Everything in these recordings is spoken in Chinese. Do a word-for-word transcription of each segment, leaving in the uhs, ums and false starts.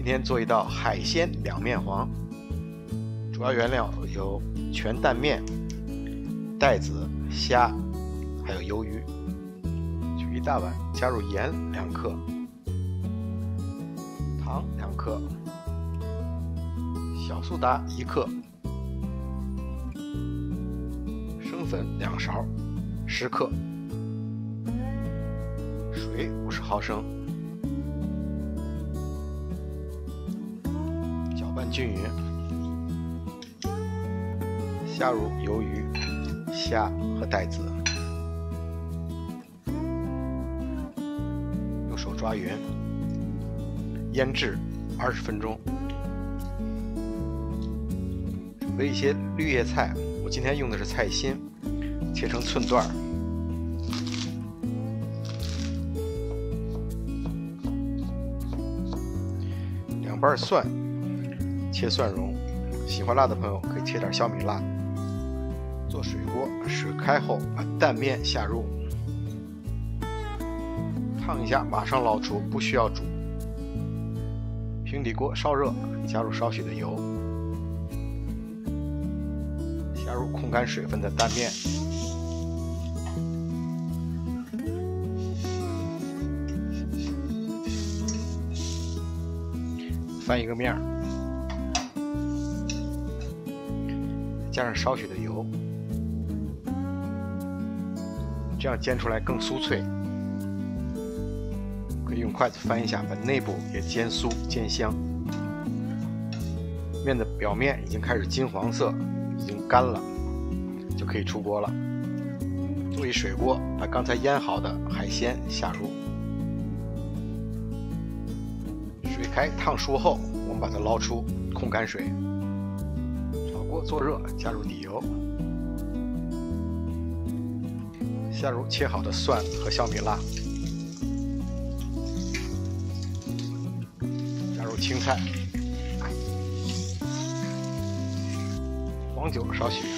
天做一道海鲜两面黄，主要原料有全蛋面、带子、虾，还有鱿鱼。取一大碗，加入盐两克，糖两克，小苏打一克，生粉两勺，十克，水五十毫升。搅拌均匀，下入鱿鱼、虾和带子，用手抓匀，腌制二十分钟。准备一些绿叶菜，我今天用的是菜心，切成寸段。两瓣蒜，切蒜蓉，喜欢辣的朋友可以切点小米辣。做水锅，水开后把蛋面下入，烫一下，马上捞出，不需要煮。平底锅烧热，加入少许的油，下入控干水分的蛋面，翻一个面，加上少许的油，这样煎出来更酥脆。可以用筷子翻一下，把内部也煎酥煎香。面的表面已经开始金黄色，已经干了，就可以出锅了。做一水锅，把刚才腌好的海鲜下入，水开烫熟后，我们把它捞出，控干水。炒锅做热，加入底油，下入切好的蒜和小米辣，加入青菜，黄酒少许，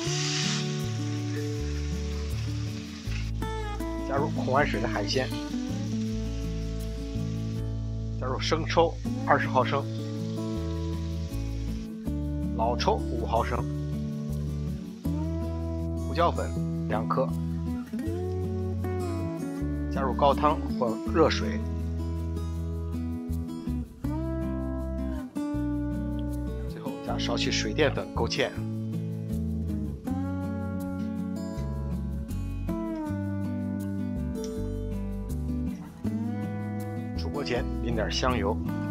加入控完水的海鲜，加入生抽二十毫升，老抽五毫升，胡椒粉两克，加入高汤或热水，最后加少许水淀粉勾芡。出锅前淋点香油，